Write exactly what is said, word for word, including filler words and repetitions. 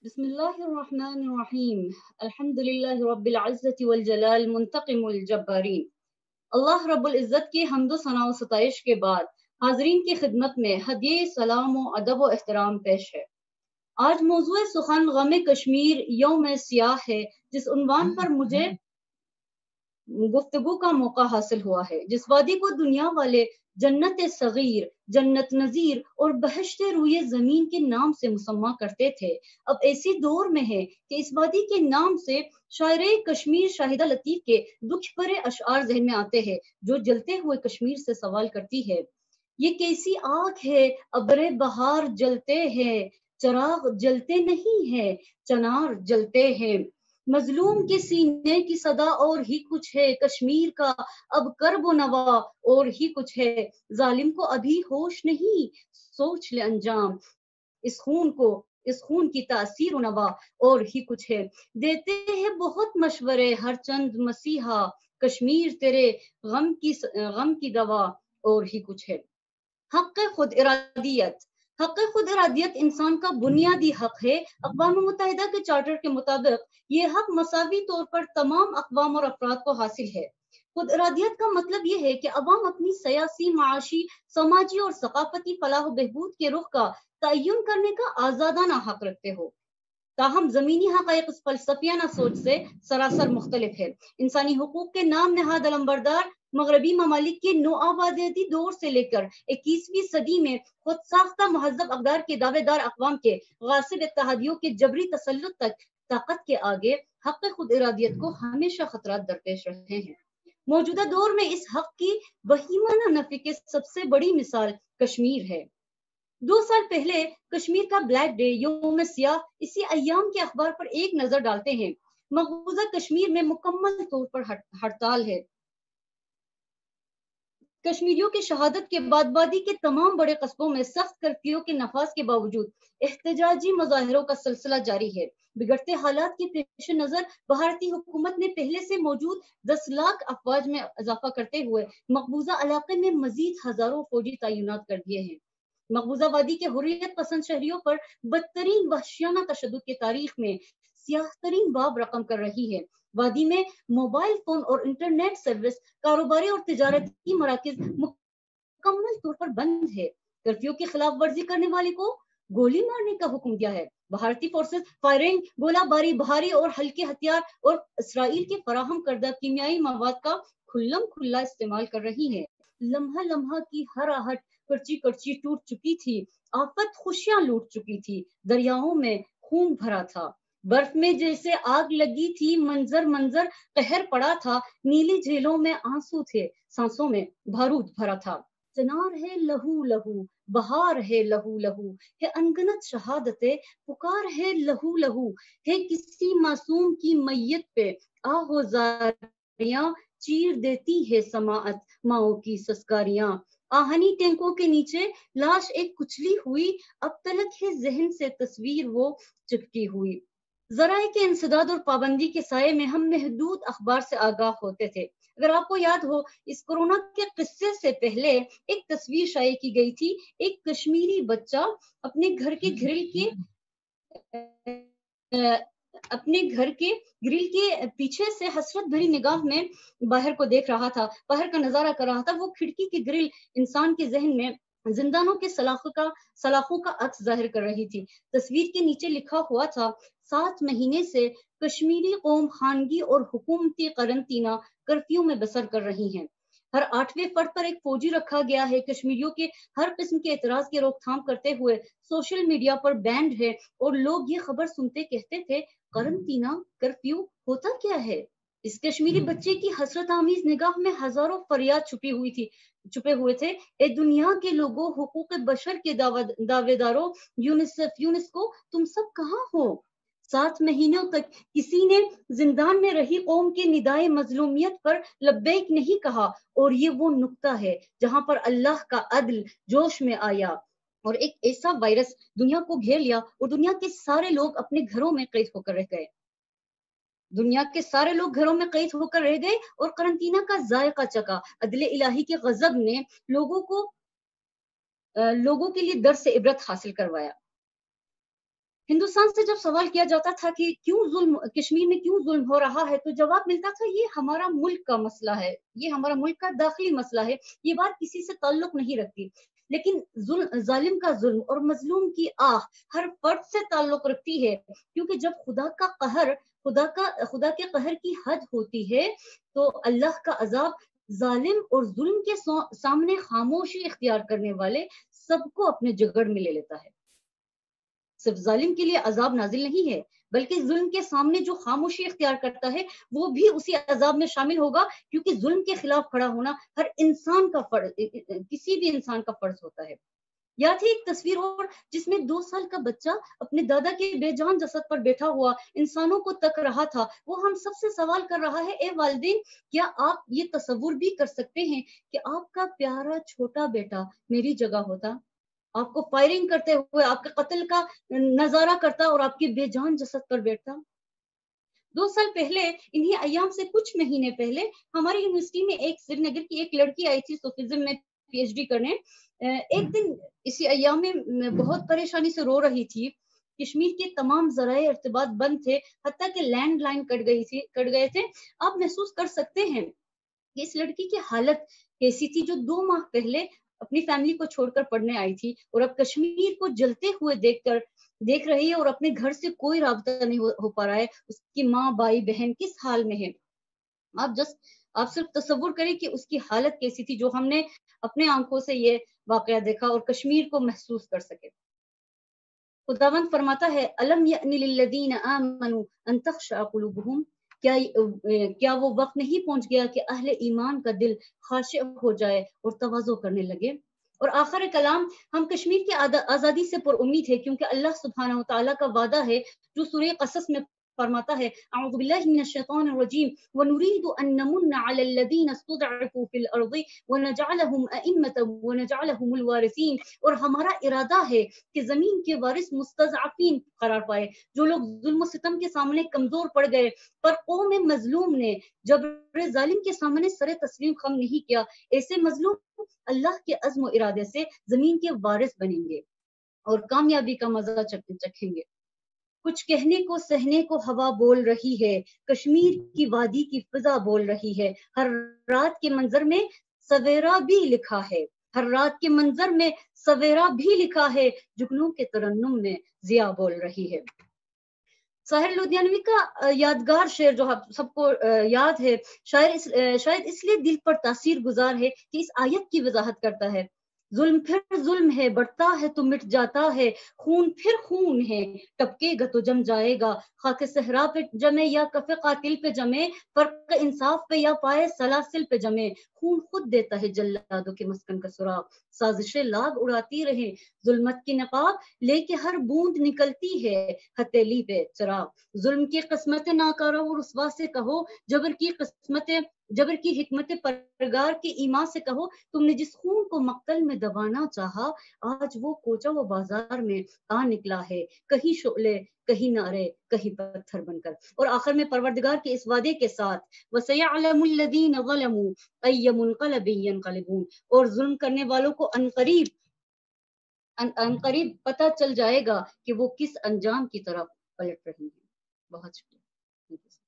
بسم اللہ الرحمن الرحیم الحمد للہ رب العزت والجلال منتقم الجبارین۔ اللہ رب العزت کی حمد و ثنا و ستائش کے بعد حاضرین کی خدمت میں ہدیہ سلام و ادب و احترام پیش ہے۔ آج موضوع سخن غم کشمیر یوم سیاہ ہے، جس عنوان پر مجھے گفتگو کا موقع حاصل ہوا ہے، جس وادی کو دنیا والے جنت صغیر، جنت نظیر اور بہشت روئے زمین کے نام سے مسمہ کرتے تھے، اب ایسی دور میں ہے کہ اس وادی کے نام سے شاعر کشمیر شاہدہ لطیف کے دکھ بھرے اشعار ذہن میں آتے ہیں، جو جلتے ہوئے کشمیر سے سوال کرتی ہے: یہ کیسی آنکھ ہے ابرے بہار جلتے ہیں، چراغ جلتے نہیں ہیں، چنار جلتے ہیں، مظلوم کے سینے کی صدا اور ہی کچھ ہے، کشمیر کا اب کرب و نوا اور ہی کچھ ہے، ظالم کو ابھی ہوش نہیں، سوچ لے انجام اس خون کو، اس خون کی تاثیر و نوا اور ہی کچھ ہے، دیتے ہیں بہت مشورے ہر چند مسیحا، کشمیر تیرے غم کی غم کی دوا اور ہی کچھ ہے۔ حق خود ارادیت حق خود ارادیت انسان کا بنیادی حق ہے۔ اقوام متحدہ کے چارٹر کے مطابق یہ حق مساوی طور پر تمام اقوام اور افراد کو حاصل ہے۔ خود ارادیت کا مطلب یہ ہے کہ عوام اپنی سیاسی، معاشی، سماجی اور ثقافتی فلاح و بہبود کے رخ کا تعین کرنے کا آزادانہ حق رکھتے ہو۔ تاہم زمینی حقائق اس فلسفیانہ سوچ سے سراسر مختلف ہے۔ انسانی حقوق کے نام نہاد علمبردار مغربی ممالک کے نوآبادیاتی دور سے لے کر اکیسویں صدی میں خود ساختہ مہذب اقدار کے دعوے دار اقوام کے غاصب اتحادیوں کے جبری تسلط تک، طاقت کے آگے حق خود ارادیت کو ہمیشہ خطرات درپیش رہے ہیں۔ موجودہ دور میں اس حق کی وہیمانہ نفی کی سب سے بڑی مثال کشمیر ہے۔ دو سال پہلے کشمیر کا بلیک ڈے، یوم سیاہ، اسی ایام کے اخبار پر ایک نظر ڈالتے ہیں۔ مقبوضہ کشمیر میں مکمل طور پر ہڑتال ہے۔ کشمیریوں کی شہادت کے بعد وادی کے تمام بڑے قصبوں میں سخت کرفیو کے نفاذ کے باوجود احتجاجی مظاہروں کا سلسلہ جاری ہے۔ بگڑتے حالات کے پیش نظر بھارتی حکومت نے پہلے سے موجود دس لاکھ افواج میں اضافہ کرتے ہوئے مقبوضہ علاقے میں مزید ہزاروں فوجی تعینات کر دیے ہیں۔ مقبوضہ وادی کے حریت پسند شہریوں پر بدترین وحشیانہ تشدد کی تاریخ میں سیاہ ترین باب رقم کر رہی ہے۔ وادی میں موبائل فون اور انٹرنیٹ سروس، کاروباری اور تجارتی مراکز مکمل طور پر بند ہے۔ کرفیو کی خلاف ورزی کرنے والے کو گولی مارنے کا حکم دیا ہے۔ بھارتی فورسز فائرنگ، گولہ باری، بھاری اور ہلکے ہتھیار اور اسرائیل کے فراہم کردہ کیمیائی مواد کا کھلم کھلا استعمال کر رہی ہے۔ لمحہ لمحہ کی ہر آہٹ کرچی کرچی ٹوٹ چکی تھی، آفت خوشیاں لوٹ چکی تھی، دریاؤں میں خون بھرا تھا، برف میں جیسے آگ لگی تھی، منظر منظر قہر پڑا تھا، نیلی جھیلوں میں آنسو تھے، سانسوں میں بھارود بھرا تھا۔ چنار ہے لہو لہو، بہار ہے لہو لہو، ہے انگنت شہادتیں، پکار ہے لہو لہو، ہے کسی معصوم کی میت پہ آہو زاریاں چیر دیتی ہے سماعت ماؤں کی سسکاریاں۔ آہنی ٹینکوں کے نیچے لاش ایک کچلی ہوئی، اب تلک ہے ذہن سے تصویر وہ چپکی ہوئی۔ ذرائع کے انسداد اور پابندی کے سائے میں ہم محدود اخبار سے آگاہ ہوتے تھے۔ اگر آپ کو یاد ہو، اس کورونا کے قصے سے پہلے ایک تصویر شائع کی گئی تھی، ایک کشمیری بچہ اپنے گھر کے گرل کے اپنے گھر کے گرل کے پیچھے سے حسرت بھری نگاہ میں باہر کو دیکھ رہا تھا، باہر کا نظارہ کر رہا تھا۔ وہ کھڑکی کی گرل انسان کے ذہن میں زندانوں کے سلاخوں کا سلاخوں کا عکس ظاہر کر رہی تھی۔ تصویر کے نیچے لکھا ہوا تھا: سات مہینے سے کشمیری قوم خانگی اور حکومتی قرنطینہ کرفیو میں بسر کر رہی ہیں۔ ہر آٹھویں فرد پر ایک فوجی رکھا گیا ہے۔ کشمیریوں کے ہر قسم کے اعتراض کی روک تھام کرتے ہوئے سوشل میڈیا پر بینڈ ہے، اور لوگ یہ خبر سنتے کہتے تھے: قرنطینہ کرفیو ہوتا کیا ہے؟ اس کشمیری بچے کی حسرت آمیز نگاہ میں ہزاروں فریاد چھپی ہوئی تھی چھپے ہوئے تھے۔ اے دنیا کے لوگوں، حقوق بشر کے دعوے داروں، یونیسیف، یونیسکو، تم سب کہاں ہو؟ سات مہینوں تک کسی نے زندان میں رہی قوم کے ندائے مظلومیت پر لبیک نہیں کہا، اور یہ وہ نقطہ ہے جہاں پر اللہ کا عدل جوش میں آیا اور ایک ایسا وائرس دنیا کو گھیر لیا، اور دنیا کے سارے لوگ اپنے گھروں میں قید ہو کر رہ گئے۔ دنیا کے سارے لوگ گھروں میں قید ہو کر رہ گئے اور قرنطینہ کا ذائقہ چکھا۔ عدل الہی کے غضب نے لوگوں کو لوگوں کے لیے درس عبرت حاصل کروایا۔ ہندوستان سے جب سوال کیا جاتا تھا کہ کیوں ظلم کشمیر میں کیوں ظلم ہو رہا ہے، تو جواب ملتا تھا یہ ہمارا ملک کا مسئلہ ہے، یہ ہمارا ملک کا داخلی مسئلہ ہے، یہ بات کسی سے تعلق نہیں رکھتی۔ لیکن ظلم ظالم کا ظلم اور مظلوم کی آہ ہر فرد سے تعلق رکھتی ہے، کیونکہ جب خدا کا قہر خدا کا خدا کے قہر کی حد ہوتی ہے تو اللہ کا عذاب ظالم اور ظلم کے سامنے خاموشی اختیار کرنے والے سب کو اپنے جگڑ میں لے لیتا ہے۔ صرف ظالم کے لیے عذاب نازل نہیں ہے، بلکہ ظلم کے سامنے جو خاموشی اختیار کرتا ہے وہ بھی اسی عذاب میں شامل ہوگا، کیونکہ ظلم کے خلاف کھڑا ہونا ہر انسان کا فرض کسی بھی انسان کا فرض ہوتا ہے۔ یاد ہے ایک تصویر اور جس میں دو سال کا بچہ اپنے دادا کے بے جان جسد پر بیٹھا ہوا انسانوں کو تک رہا تھا، وہ ہم سب سے سوال کر رہا ہے، اے والدین، کیا آپ یہ تصور بھی کر سکتے ہیں کہ آپ کا پیارا چھوٹا بیٹا میری جگہ ہوتا، آپ کو فائرنگ کرتے ہوئے آپ کے قتل کا نظارہ کرتا اور آپ کے بے جان جسد پر بیٹھتا؟ دو سال پہلے انہی ایام سے کچھ مہینے پہلے ہماری یونیورسٹی میں ایک سری نگر کی ایک لڑکی آئی تھی صوفیزم میں پی ایچ ڈی کرنے۔ ایک دن اسی ایام میں بہت پریشانی سے رو رہی تھی، کشمیر کے تمام ذرائع ارتباط بند تھے، حتیٰ کہ لینڈ لائن کٹ گئی تھی کٹ گئے تھے۔ آپ محسوس کر سکتے ہیں کہ اس لڑکی کی حالت کیسی تھی جو دو ماہ پہلے اپنی فیملی کو چھوڑ کر پڑھنے آئی تھی اور اب کشمیر کو جلتے ہوئے دیکھ کر دیکھ رہی ہے اور اپنے گھر سے کوئی رابطہ نہیں ہو, ہو پا رہا ہے۔ اس کی ماں بائی بہن کس حال میں ہے، آپ جس آپ صرف تصور کریں کہ اس کی حالت کیسی تھی جو ہم نے اپنے آنکھوں سے یہ واقعہ دیکھا اور کشمیر کو محسوس کر سکے۔ خداوند فرماتا ہے الم یأن للذین آمنوا ان تخشع قلوبہم، کیا کیا وہ وقت نہیں پہنچ گیا کہ اہل ایمان کا دل خاشع ہو جائے اور تواضع کرنے لگے۔ اور آخر کلام ہم کشمیر کی آزادی سے پر امید ہے، کیونکہ اللہ سبحانہ وتعالیٰ کا وعدہ ہے جو سورہ قصص میں فرماتا ہے اعوذ باللہ من الشیطان الرجیم ونريد ان نمن على الذين استضعفوا في الارض ونجعلهم ائمة ونجعلهم الوارثين، اور ہمارا ارادہ ہے کہ زمین کے وارث مستضعفین قرار پائے، جو لوگ ظلم و ستم کے سامنے کمزور پڑ گئے، پر قوم مظلوم نے جبر ظالم کے سامنے سر تسلیم خم نہیں کیا، ایسے مظلوم اللہ کے عزم و ارادے سے زمین کے وارث بنیں گے اور کامیابی کا مزہ چکھیں گے۔ کچھ کہنے کو سہنے کو ہوا بول رہی ہے، کشمیر کی وادی کی فضا بول رہی ہے، ہر رات کے منظر میں سویرا بھی لکھا ہے، ہر رات کے منظر میں سویرا بھی لکھا ہے، جگنوں کے ترنم میں ضیا بول رہی ہے۔ ساحر لدھیانوی کا یادگار شعر جو سب کو یاد ہے، شاعر اس شاید اس لیے دل پر تاثیر گزار ہے کہ اس آیت کی وضاحت کرتا ہے، ظلم پھر ظلم ہے، بڑھتا ہے تو مٹ جاتا ہے، خون پھر خون ہے، ٹپکے گا تو جم جائے گا، خاک صحرا پہ جمے یا کف قاتل پہ جمے، فرق انصاف پہ یا پائے سلاسل پہ جمے، خون خود دیتا ہے جلادوں کے مسکن کا سراغ، سازشیں لاگ اڑاتی رہے ظلمت کی نقاب لے کے ہر بوند نکلتی ہے ہتھیلی پہ چراغ، ظلم کی قسمت ناکارہ و رسوا سے کہو، جبر کی قسمت جبر کی حکمت پرگار کے ایمان سے کہو، تم نے جس خون کو مقتل میں دبانا چاہا آج وہ کوچہ و بازار میں آ نکلا ہے، کہیں شعلے کہیں نعرے کہیں پتھر بن کر۔ اور آخر میں پروردگار کے اس وعدے کے ساتھ وَسَيَعْلَمُ الَّذِينَ ظَلَمُوا أَيَّ مُنقَلَبٍ يَنقَلِبُونَ، اور ظلم کرنے والوں کو عنقریب عنقریب پتہ چل جائے گا کہ وہ کس انجام کی طرف پلٹ رہی ہیں۔ بہت شکریہ۔